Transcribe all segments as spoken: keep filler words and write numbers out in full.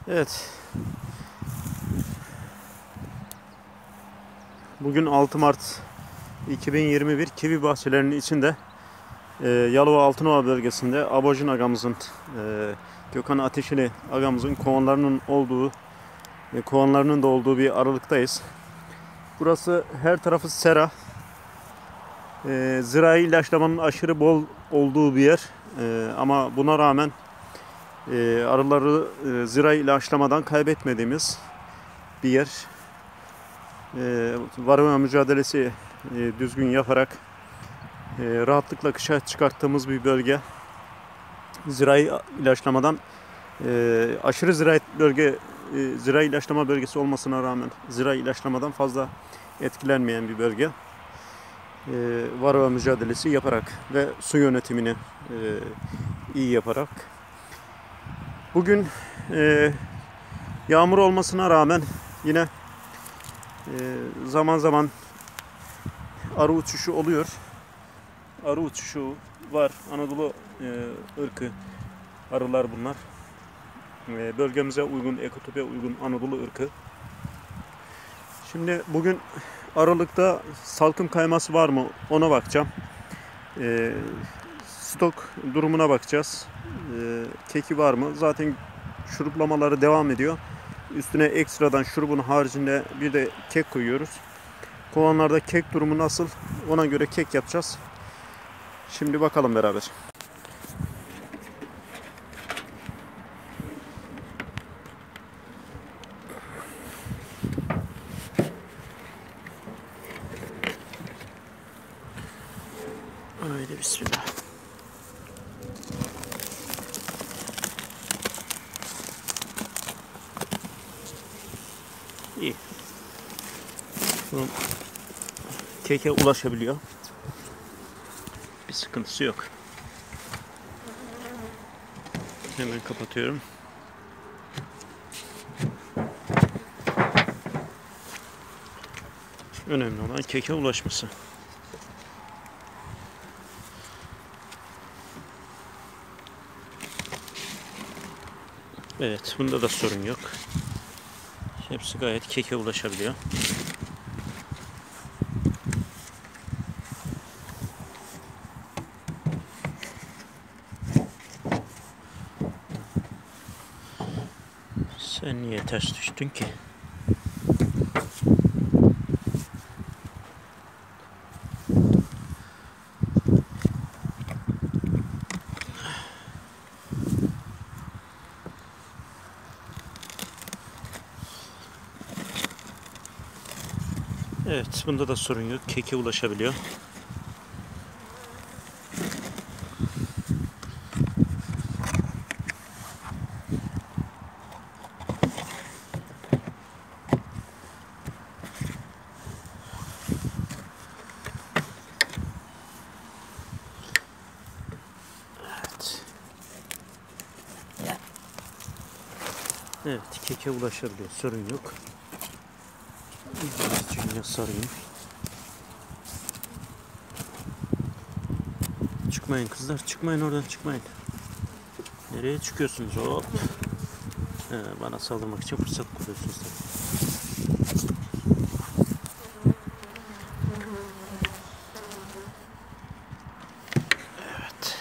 Evet. Bugün altı Mart iki bin yirmi bir, kivi bahçelerinin içinde e, Yalova Altınova bölgesinde Abojin agamızın, e, Gökhan Ateşli agamızın kovanlarının olduğu, e, kovanlarının da olduğu bir aralıktayız. Burası her tarafı sera. E, zirai ilaçlamanın aşırı bol olduğu bir yer. E, ama buna rağmen e, arıları e, zirai ilaçlamadan kaybetmediğimiz bir yer. E, varroa mücadelesi e, düzgün yaparak e, rahatlıkla kışa çıkarttığımız bir bölge. Zirai ilaçlamadan e, aşırı zirai bölge e, zirai ilaçlama bölgesi olmasına rağmen zirai ilaçlamadan fazla etkilenmeyen bir bölge. E, varroa mücadelesi yaparak ve su yönetimini e, iyi yaparak. Bugün e, yağmur olmasına rağmen yine e, zaman zaman arı uçuşu oluyor. Arı uçuşu var. Anadolu e, ırkı arılar bunlar. E, bölgemize uygun, ekotope uygun Anadolu ırkı. Şimdi bugün Aralık'ta salkım kayması var mı ona bakacağım. E, stok durumuna bakacağız. E, keki var mı? Zaten şuruplamaları devam ediyor. Üstüne ekstradan şurubun haricinde bir de kek koyuyoruz. Kovanlarda kek durumu nasıl? Ona göre kek yapacağız. Şimdi bakalım beraber. Haydi bismillah. İyi. Bunun keke ulaşabiliyor. Bir sıkıntısı yok. Hemen kapatıyorum. Önemli olan keke ulaşması. Evet, bunda da sorun yok. Hepsi gayet keke ulaşabiliyor. Sen niye ters düştün ki? Evet, bunda da sorun yok. Keke ulaşabiliyor. Evet. Evet, keke ulaşabiliyor. Sorun yok. Biraz sarayım. Çıkmayın kızlar, çıkmayın oradan, çıkmayın. Nereye çıkıyorsunuz? Hop. He, bana saldırmak için fırsat kuruyorsunuz. Evet.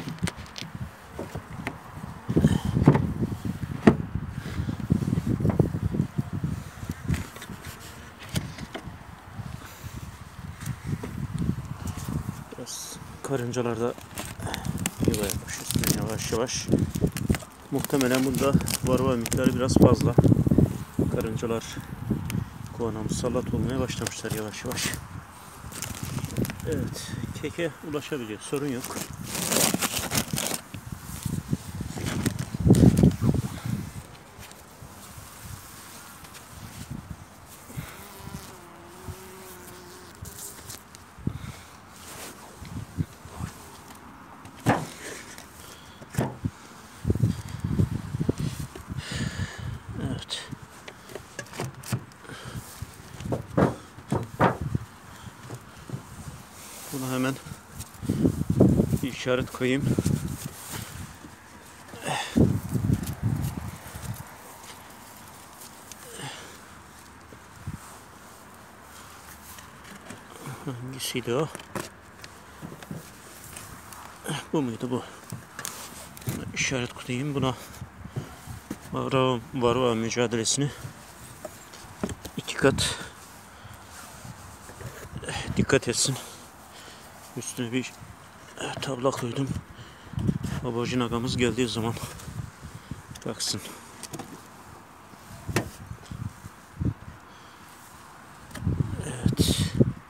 Biraz karıncalar da yuva yapmış üstüne yavaş yavaş. Muhtemelen bunda varroa miktarı biraz fazla. Karıncalar kovana musallat olmaya başlamışlar yavaş yavaş. Evet, keke ulaşabiliyor. Sorun yok. Evet. Buna hemen bir işaret koyayım. Hangisiydi o? Bu muydu bu? İşaret koyayım buna. Varroa, varroa mücadelesini iki kat dikkat etsin. Üstüne bir tabla koydum. Abojin agamız geldiği zaman baksın. Evet.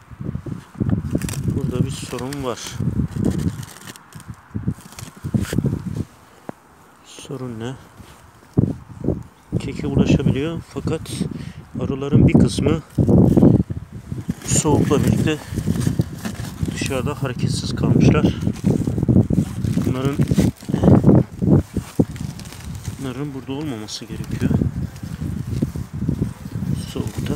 Burada bir sorun var. Sorun ne? Keke ulaşabiliyor fakat arıların bir kısmı soğukla birlikte dışarıda hareketsiz kalmışlar. Bunların bunların burada olmaması gerekiyor. Soğukta.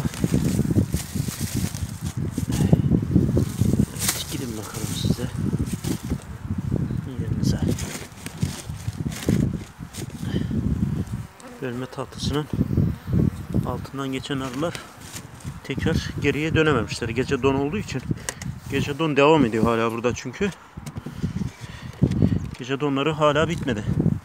Evet, gidin bakalım size. Yerinize. Bölme tahtasının altından geçen arılar tekrar geriye dönememişler. Gece don olduğu için. Gece don devam ediyor hala burada çünkü. Gece donları hala bitmedi.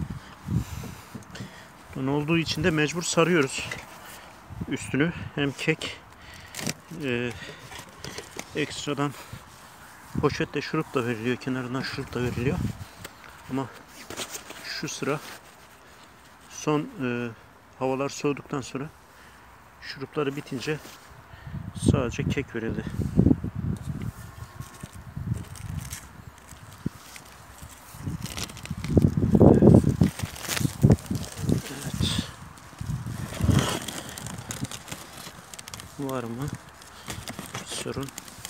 Don olduğu için de mecbur sarıyoruz üstünü. Hem kek e, ekstradan poşetle şurup da veriliyor. Kenarından şurup da veriliyor. Ama şu sıra son e, havalar soğuduktan sonra şurupları bitince sadece kek verildi. Evet. Var mı sorun?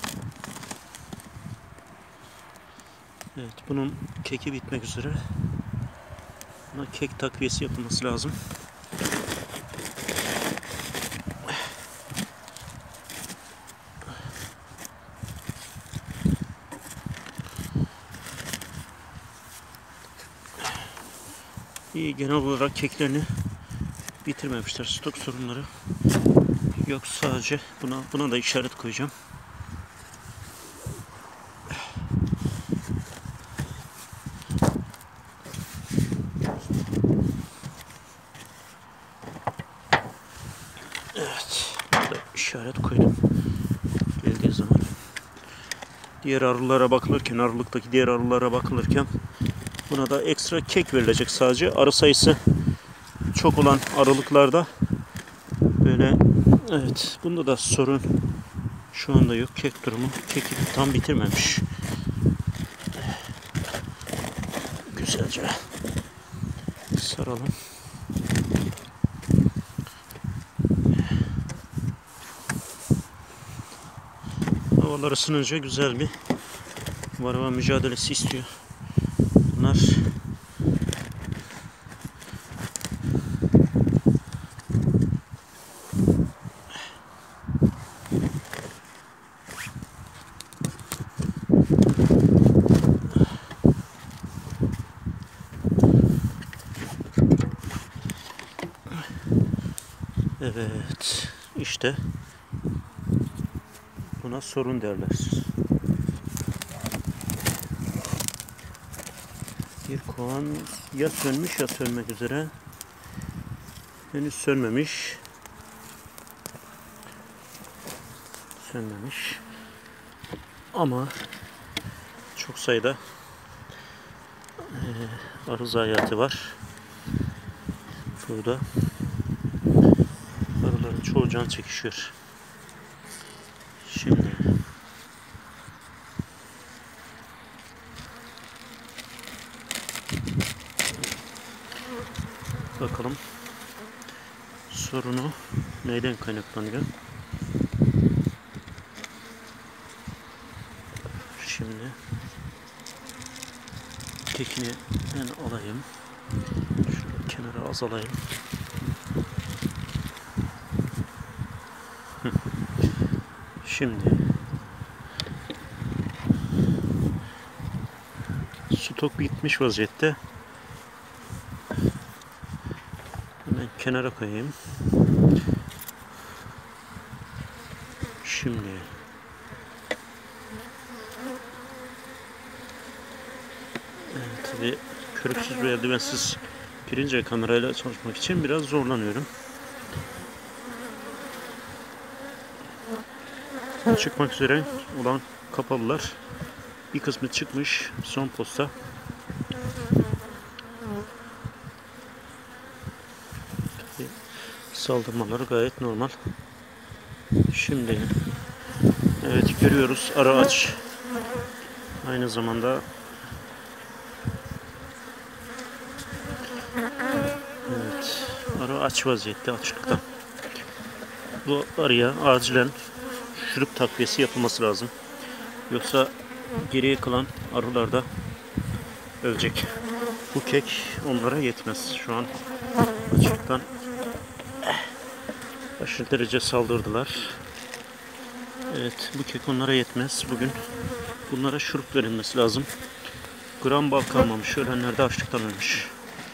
Evet, bunun keki bitmek üzere. Buna kek takviyesi yapılması lazım. İyi, genel olarak keklerini bitirmemişler. Stok sorunları yok, sadece buna buna da işaret koyacağım. Evet, burada işaret koydum. Geldiği zaman diğer arılara bakılırken, arılıktaki diğer arılara bakılırken buna da ekstra kek verilecek sadece. Arı sayısı çok olan aralıklarda böyle, evet, bunda da sorun şu anda yok. Kek durumu, keki tam bitirmemiş. Güzelce saralım. Havalar ısınınca güzel bir varroa mücadelesi istiyor. Bunlar evet, işte buna sorun derler. Bir kovan ya sönmüş ya sönmek üzere. Henüz sönmemiş. Sönmemiş. Ama çok sayıda e, arı zayiatı var. Burada arıların çoğu can çekişiyor. Şimdi bakalım sorunu neyden kaynaklanıyor? Şimdi kekini ben alayım. Şöyle kenara az alayım. Şimdi stok bitmiş vaziyette. Hemen kenara koyayım. Şimdi Tabii körüksüz ve eldivensiz girince kamerayla çalışmak için biraz zorlanıyorum. Çıkmak üzere olan kapalılar bir kısmı çıkmış, son posta. Tabii saldırmaları gayet normal. Şimdi evet, görüyoruz ara aç. Aynı zamanda evet, ara aç vaziyette, açlıktan. Bu arıya acilen şurup takviyesi yapılması lazım. Yoksa geriye kalan arılar da ölecek. Bu kek onlara yetmez. Şu an açlıktan aşırı derece saldırdılar. Evet, bu kek onlara yetmez. Bugün bunlara şurup verilmesi lazım. Gram bal kalmamış. Ölenler de açlıktan ölmüş.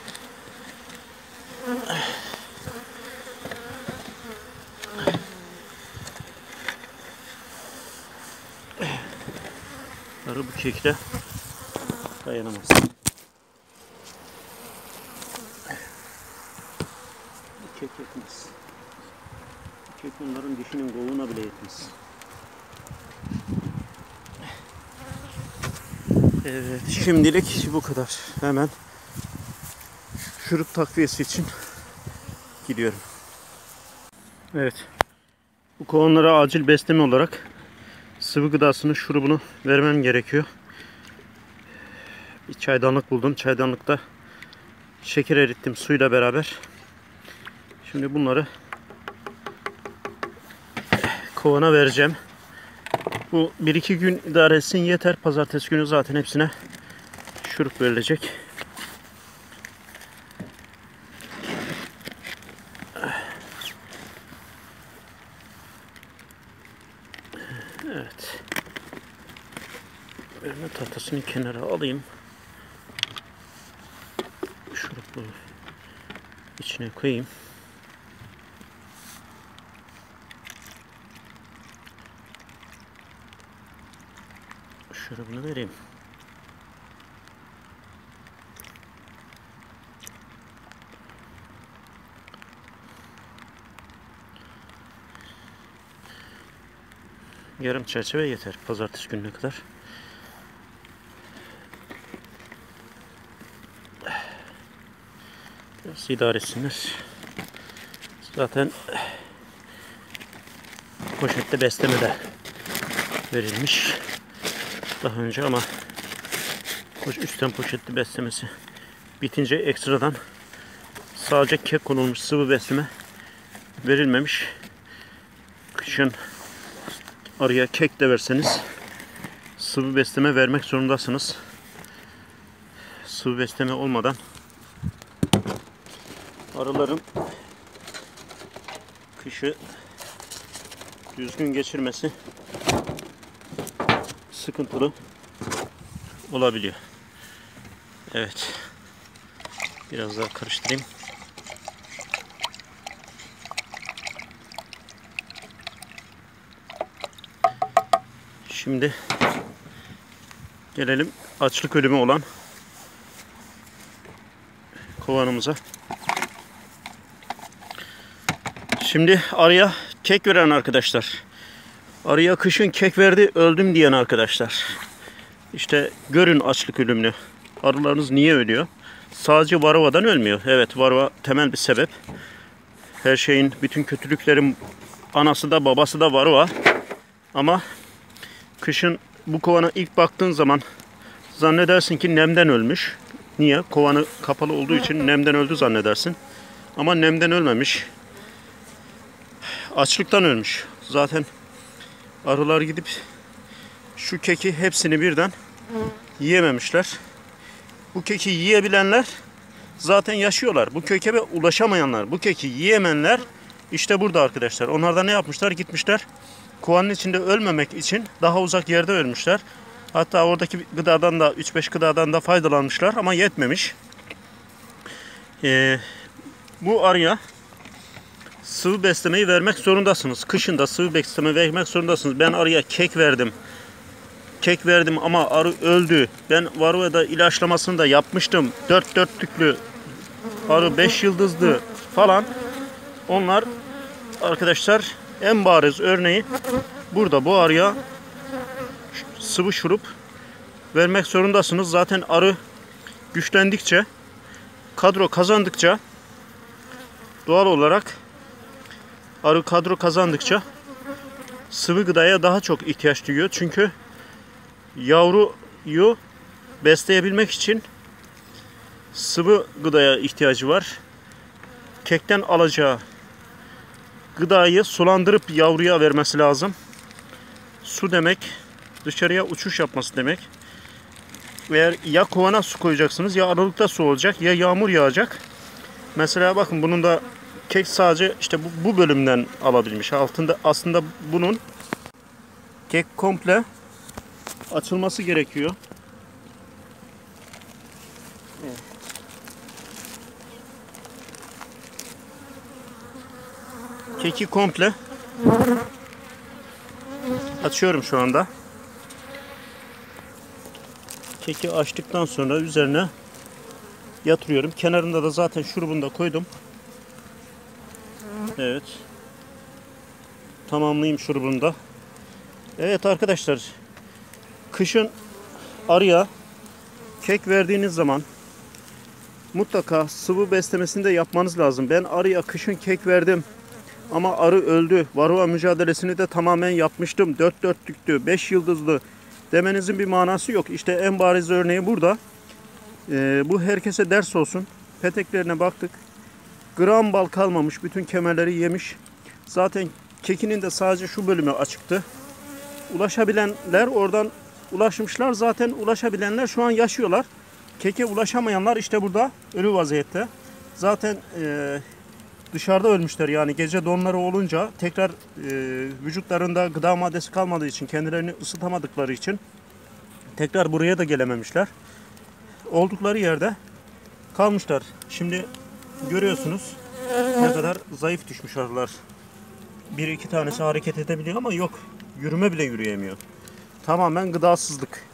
Arı bu kekle dayanamaz. Bu kek yetmez. Bu kek onların dişinin kovuğuna bile yetmez. Evet, şimdilik bu kadar. Hemen şurup takviyesi için gidiyorum. Evet, bu kovanlara acil besleme olarak sıvı gıdasının şurubunu vermem gerekiyor. Bir çaydanlık buldum. Çaydanlıkta şeker erittim suyla beraber. Şimdi bunları kovana vereceğim. Bu bir iki gün idare etsin yeter. Pazartesi günü zaten hepsine şurup verilecek. Evet. Verme tahtasını kenara alayım. Şuruplu içine koyayım. Şurubunu vereyim. Yarım çerçeve yeter pazartesi gününe kadar. Biraz idare etsinler. Zaten poşette besleme de verilmiş daha önce ama üstten poşetli beslemesi bitince ekstradan sadece kek konulmuş sıvı besleme verilmemiş. Kışın arıya kek de verseniz sıvı besleme vermek zorundasınız. Sıvı besleme olmadan arıların kışı düzgün geçirmesi sıkıntılı olabiliyor. Evet. Biraz daha karıştırayım. Şimdi gelelim açlık ölümü olan kovanımıza. Şimdi arıya kek veren arkadaşlar. Arıya kışın kek verdi öldüm diyen arkadaşlar. İşte görün açlık ölümünü. Arılarınız niye ölüyor? Sadece varroadan ölmüyor. Evet, varroa temel bir sebep. Her şeyin, bütün kötülüklerin anası da babası da varroa. Ama kışın bu kovana ilk baktığın zaman zannedersin ki nemden ölmüş. Niye? Kovanı kapalı olduğu için nemden öldü zannedersin. Ama nemden ölmemiş. Açlıktan ölmüş. Zaten arılar gidip şu keki hepsini birden yiyememişler. Bu keki yiyebilenler zaten yaşıyorlar. Bu keke ulaşamayanlar, bu keki yiyemeyenler işte burada arkadaşlar. Onlar da ne yapmışlar? Gitmişler. Kovanın içinde ölmemek için daha uzak yerde ölmüşler. Hatta oradaki gıdadan da üç beş gıdadan da faydalanmışlar ama yetmemiş. Ee, bu arıya sıvı beslemeyi vermek zorundasınız. Kışın da sıvı besleme vermek zorundasınız. Ben arıya kek verdim. kek verdim ama arı öldü. Ben varroada ilaçlamasını da yapmıştım. Dört dörtlüklü arı beş yıldızlı falan. Onlar arkadaşlar en bariz örneği burada. Bu arıya sıvı şurup vermek zorundasınız. Zaten arı güçlendikçe, kadro kazandıkça, doğal olarak arı kadro kazandıkça sıvı gıdaya daha çok ihtiyaç duyuyor. Çünkü yavruyu besleyebilmek için sıvı gıdaya ihtiyacı var. Kekten alacağı gıdayı sulandırıp yavruya vermesi lazım. Su demek dışarıya uçuş yapması demek. Eğer ya kovana su koyacaksınız, ya aralıkta su olacak, ya yağmur yağacak. Mesela bakın bunun da kek sadece işte bu, bu bölümden alabilmiş. Altında aslında bunun kek komple açılması gerekiyor. Evet. Keki komple açıyorum şu anda. Keki açtıktan sonra üzerine yatırıyorum. Kenarında da zaten şurubunu da koydum. Evet. Tamamlayayım şurubunu da. Evet arkadaşlar. Kışın arıya kek verdiğiniz zaman mutlaka sıvı beslemesini de yapmanız lazım. Ben arıya kışın kek verdim ama arı öldü. Varroa mücadelesini de tamamen yapmıştım. Dört dörtlüktü, beş yıldızlı demenizin bir manası yok. İşte en bariz örneği burada. Ee, bu herkese ders olsun. Peteklerine baktık. Gram bal kalmamış. Bütün kemerleri yemiş. Zaten kekinin de sadece şu bölümü açıktı. Ulaşabilenler oradan ulaşmışlar. Zaten ulaşabilenler şu an yaşıyorlar. Keke ulaşamayanlar işte burada ölü vaziyette. Zaten e, dışarıda ölmüşler, yani gece donları olunca tekrar e, vücutlarında gıda maddesi kalmadığı için, kendilerini ısıtamadıkları için tekrar buraya da gelememişler. Oldukları yerde kalmışlar. Şimdi görüyorsunuz ne kadar zayıf düşmüş arılar. Bir iki tanesi hareket edebiliyor ama yok, yürüme bile yürüyemiyor. Tamamen gıdasızlık.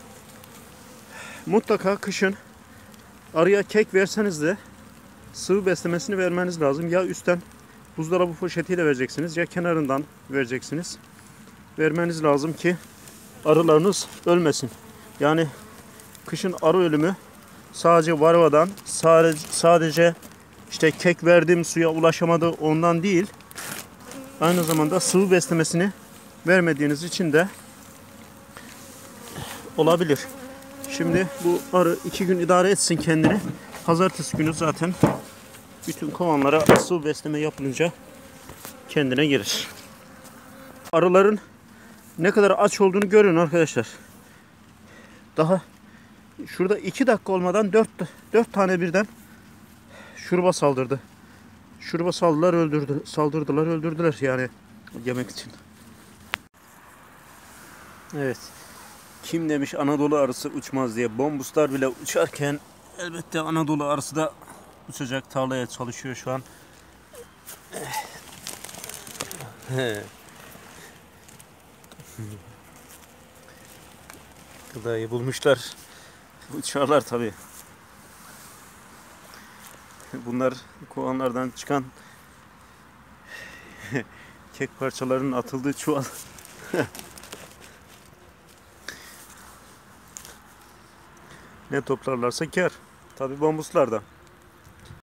Mutlaka kışın arıya kek verseniz de sıvı beslemesini vermeniz lazım. Ya üstten buzdolabı poşetiyle vereceksiniz, ya kenarından vereceksiniz. Vermeniz lazım ki arılarınız ölmesin. Yani kışın arı ölümü sadece varroadan, sadece, sadece işte kek verdim suya ulaşamadı ondan değil. Aynı zamanda sıvı beslemesini vermediğiniz için de olabilir. Şimdi bu arı iki gün idare etsin kendini. Pazartesi günü zaten bütün kovanlara sıvı besleme yapılınca kendine gelir. Arıların ne kadar aç olduğunu görün arkadaşlar. Daha şurada iki dakika olmadan dört, dört tane birden şuruba saldırdı. Şuruba saldılar, öldürdü, saldırdılar, öldürdüler yani yemek için. Evet. Kim demiş Anadolu arısı uçmaz diye. Bombuslar bile uçarken elbette Anadolu arısı da uçacak, tarlaya çalışıyor şu an. Gıdayı bulmuşlar. Uçarlar tabii. Bunlar kovanlardan çıkan kek parçalarının atıldığı çuval. Ne toplarlarsa kâr. Tabii bombuslar da.